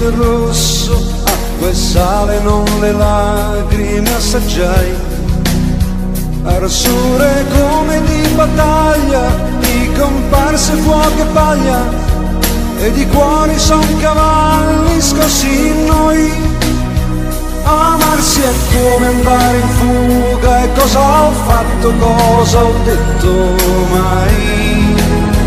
del rosso, acqua e sale, non le lacrime assaggiai. Arsure come di battaglia, di comparse, fuoco e paglia, e di cuori son cavalli scossi in noi. Amarsi è come andare in fuga, e cosa ho fatto, cosa ho detto mai.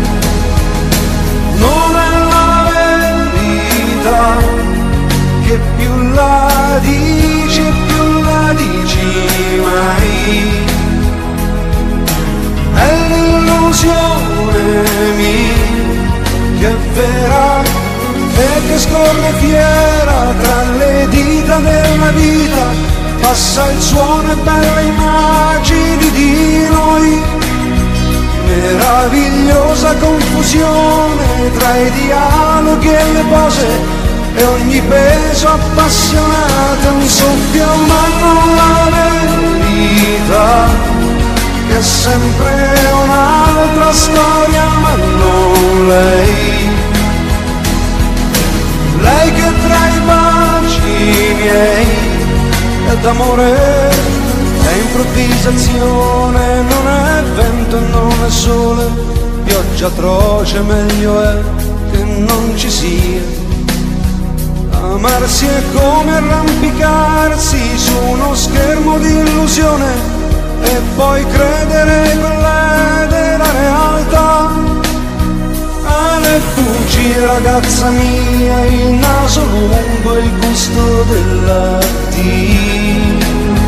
Non è la verità, che più la dici più la dici mai. È l'illusione mia che è vera e che scorre fiera tra le dita della vita, passa il suono e belle immagini di noi. Meravigliosa confusione tra i dialoghi e le pose, e ogni peso appassionato è un soffio, ma non la verità, che è sempre un'altra storia, ma non lei. Lei che tra i baci miei è d'amore, è improvvisazione, non è vento e non è sole, pioggia atroce, meglio è che non ci sia. Amarsi è come arrampicarsi su uno schermo di illusione, e poi credere quella della realtà. Le bugie, ragazza mia, il naso lungo e il gusto della tea.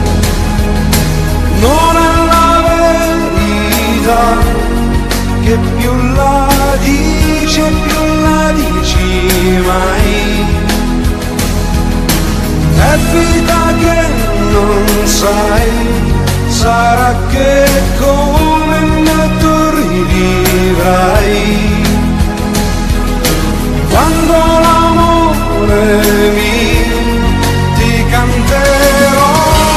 Non è la verità, che più la dici e più la dici mai. È vita che non sai, sarà che come me tu rivivrai. Quando l'amore ti canterò.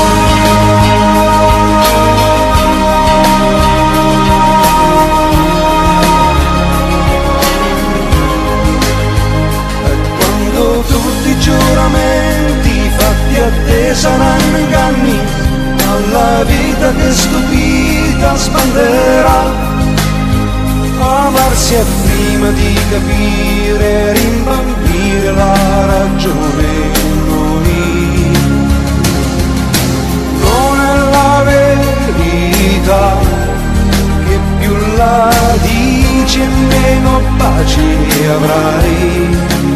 E quando tutti i giuramenti fatti a te saranno inganni, alla vita che stupita sbanderà. Amarsi è prima di capire, rimbambire la ragione in noi. Non è la verità, che più la dici e meno baci avrai.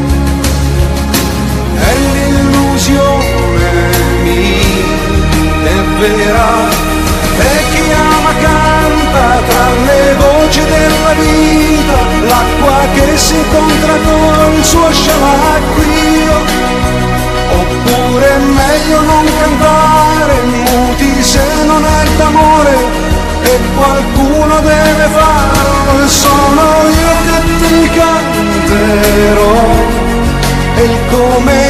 È l'illusione mia, è vera, e chi ama canta tra le voci della vita, l'acqua che si incontra col suo scialacquio. Oppure è meglio non cantare, muti se non è d'amore, e qualcuno deve farlo, e sono io che ti canterò. E il come